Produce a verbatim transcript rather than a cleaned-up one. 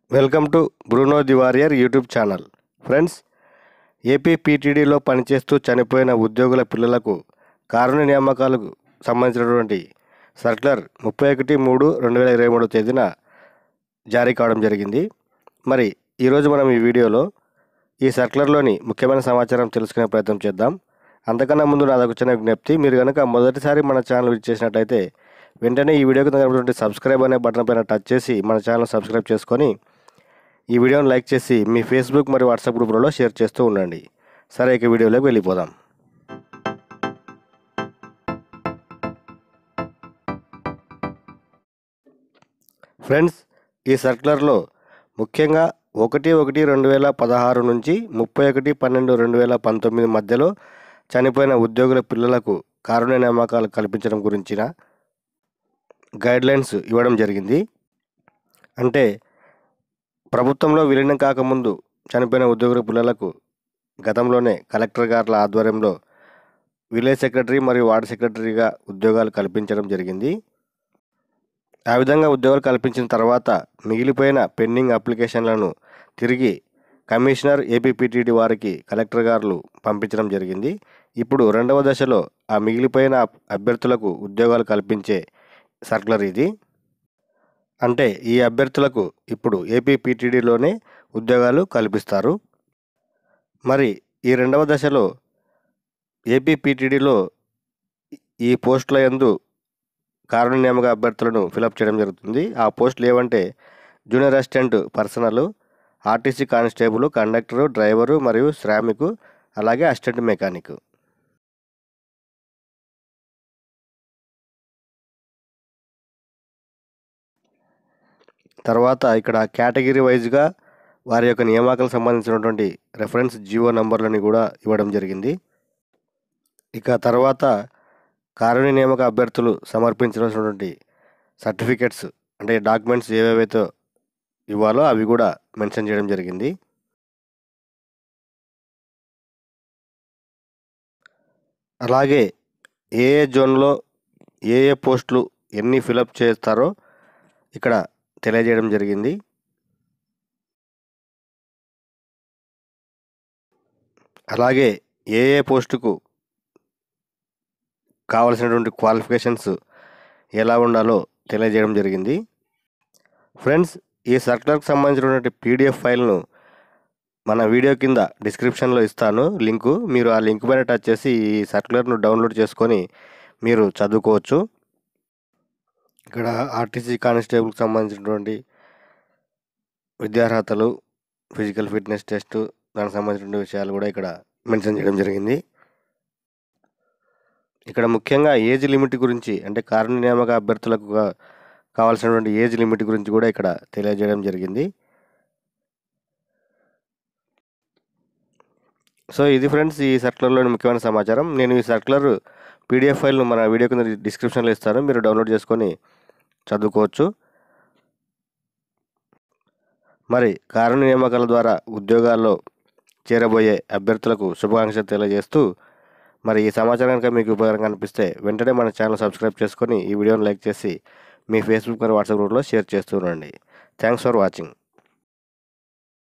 Welcome to Bruno the warrior YouTube channel. Friends, AP పీటీడీలో పనిచేస్తూ చనిపోయిన ఉద్యోగుల పిల్లలకు కారుణ్య నియామకాలకు సంబంధించినటువంటి సర్క్యులర్ ముప్పై ఒకటి మూడు రెండు వేల ఇరవై మూడో తేదీన జారీ కావడం జరిగింది. మరి ఈరోజు మనం ఈ వీడియోలో ఈ సర్క్యులర్లోని ముఖ్యమైన సమాచారం తెలుసుకునే ప్రయత్నం చేద్దాం. అంతకన్నా ముందు నాదొక చిన్న విజ్ఞప్తి, మీరు కనుక మొదటిసారి మన ఛానల్ విజిట్ చేసినట్టయితే వెంటనే ఈ వీడియోకి తగినటువంటి సబ్స్క్రైబ్ అనే బటన్ పైన టచ్ చేసి మన ఛానల్ సబ్స్క్రైబ్ చేసుకొని ఈ వీడియోని లైక్ చేసి మీ ఫేస్బుక్ మరియు వాట్సాప్ గ్రూపులలో షేర్ చేస్తూ ఉండండి. సరే, ఇక వీడియోలోకి వెళ్ళిపోదాం. ఫ్రెండ్స్, ఈ సర్క్యులర్లో ముఖ్యంగా ఒకటి ఒకటి రెండు వేల పదహారు నుంచి ముప్పై ఒకటి పన్నెండు రెండు వేల పంతొమ్మిది మధ్యలో చనిపోయిన ఉద్యోగుల పిల్లలకు కారుణ్య నియామకాలు కల్పించడం గురించిన గైడ్లైన్స్ ఇవ్వడం జరిగింది. అంటే ప్రభుత్వంలో విలీనం కాకముందు చనిపోయిన ఉద్యోగుల పిల్లలకు గతంలోనే కలెక్టర్ గారుల ఆధ్వర్యంలో విలేజ్ సెక్రటరీ మరియు వార్డు సెక్రటరీగా ఉద్యోగాలు కల్పించడం జరిగింది. ఆ విధంగా ఉద్యోగాలు కల్పించిన తర్వాత మిగిలిపోయిన పెండింగ్ అప్లికేషన్లను తిరిగి కమిషనర్ ఏపీపీటీడీ వారికి కలెక్టర్ గారు పంపించడం జరిగింది. ఇప్పుడు రెండవ దశలో ఆ మిగిలిపోయిన అభ్యర్థులకు ఉద్యోగాలు కల్పించే సర్క్యులర్ ఇది. అంటే ఈ అభ్యర్థులకు ఇప్పుడు ఏపీపీటీడీలోనే ఉద్యోగాలు కల్పిస్తారు. మరి ఈ రెండవ దశలో ఏపీపీటీడీలో ఈ పోస్టుల యందు కారుణ్య నియామక అభ్యర్థులను ఫిలప్ చేయడం జరుగుతుంది. ఆ పోస్టులు ఏవంటే junior assistant personnel, RTC constable, conductor, driver మరియు శ్రామికు, అలాగే అసిస్టెంట్ మెకానిక్. తర్వాత ఇక్కడ కేటగిరీ వైజ్గా వారి యొక్క నియామకాలకు సంబంధించినటువంటి రెఫరెన్స్ జియో నంబర్లని కూడా ఇవ్వడం జరిగింది. ఇక తర్వాత కారుణ్య నియామక అభ్యర్థులు సమర్పించాల్సినటువంటి సర్టిఫికెట్స్ అంటే డాక్యుమెంట్స్ ఏవేవైతే ఇవ్వాలో అవి కూడా మెన్షన్ చేయడం జరిగింది. అలాగే ఏ ఏ జోన్లో ఏ ఏ పోస్టులు ఎన్ని ఫిలప్ చేస్తారో ఇక్కడ తెలియజేయడం జరిగింది. అలాగే ఏ ఏ పోస్టుకు కావలసినటువంటి క్వాలిఫికేషన్స్ ఎలా ఉండాలో తెలియజేయడం జరిగింది. ఫ్రెండ్స్, ఈ సర్క్యులర్కి సంబంధించినటువంటి పీడిఎఫ్ ఫైల్ను మన వీడియో కింద డిస్క్రిప్షన్లో ఇస్తాను లింకు. మీరు ఆ లింక్ పైన టచ్ చేసి ఈ సర్క్యులర్ను డౌన్లోడ్ చేసుకొని మీరు చదువుకోవచ్చు. ఇక్కడ ఆర్టీసీ కానిస్టేబుల్కి సంబంధించినటువంటి విద్యార్హతలు, ఫిజికల్ ఫిట్నెస్ టెస్ట్, దానికి సంబంధించిన విషయాలు కూడా ఇక్కడ మెన్షన్ చేయడం జరిగింది. ఇక్కడ ముఖ్యంగా ఏజ్ లిమిట్ గురించి అంటే కారుణ్య నియామక అభ్యర్థులకు కావాల్సినటువంటి ఏజ్ లిమిట్ గురించి కూడా ఇక్కడ తెలియజేయడం జరిగింది. సో ఇది ఫ్రెండ్స్ ఈ సర్క్యులర్లోని ముఖ్యమైన సమాచారం. నేను ఈ సర్క్యులర్ పీడిఎఫ్ ఫైల్ను మన వీడియో కింద డిస్క్రిప్షన్లో ఇస్తాను, మీరు డౌన్లోడ్ చేసుకొని చదువుకోవచ్చు. మరి కారుణ్య నియామకాల ద్వారా ఉద్యోగాల్లో చేరబోయే అభ్యర్థులకు శుభాకాంక్షలు తెలియజేస్తూ, మరి ఈ సమాచారం కనుక మీకు ఉపయోగకరంగా అనిపిస్తే వెంటనే మన ఛానల్ సబ్స్క్రైబ్ చేసుకొని ఈ వీడియోని లైక్ చేసి మీ ఫేస్బుక్ మరియు వాట్సాప్ గ్రూప్లో షేర్ చేస్తూ ఉండండి. Thanks for watching.